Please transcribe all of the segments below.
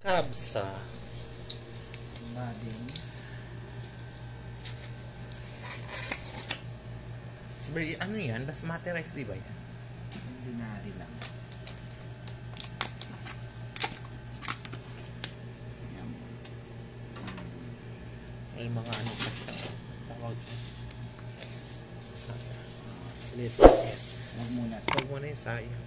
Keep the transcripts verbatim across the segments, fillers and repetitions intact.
Kabsa. Bading. Ber- Ano yan? Basmati rice, di ba yan? Ordinary lang. Yan. May mga ano pa siya. Tawag siya. Little bit. Huwag muna. Huwag mo na yung sayang.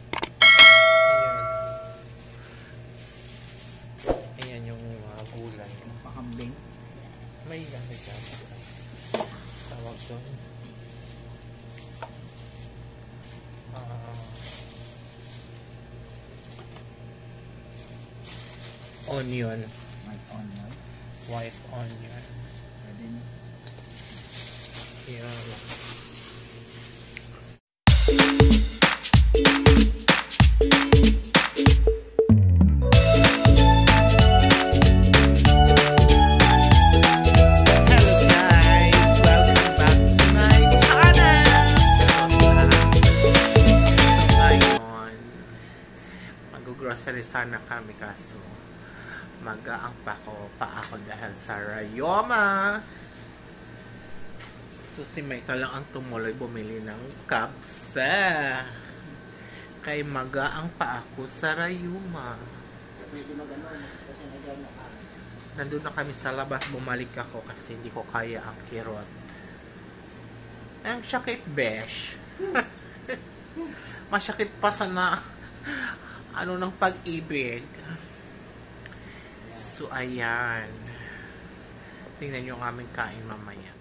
Ayan. Ayan yung mga gulay. Pakambing. May ano siya. Tawag doon. Uh, onion. White onion. White onion. Pwede na. Yan. Grocery sana kami kaso magaang pa ko pa ako dahil sa Rayoma. So si Michael lang ang tumuloy bumili ng kabsa. Kay magaang pa ako sa Rayoma. Pwede mag-ano kasi nagana ka. Nandun na kami sa labas, bumalik ako kasi hindi ko kaya ang kirot. Ang sakit besh. Masakit pa sana ano ng pag-ibig. So, ayan. Tingnan nyo ang aming kain mamaya.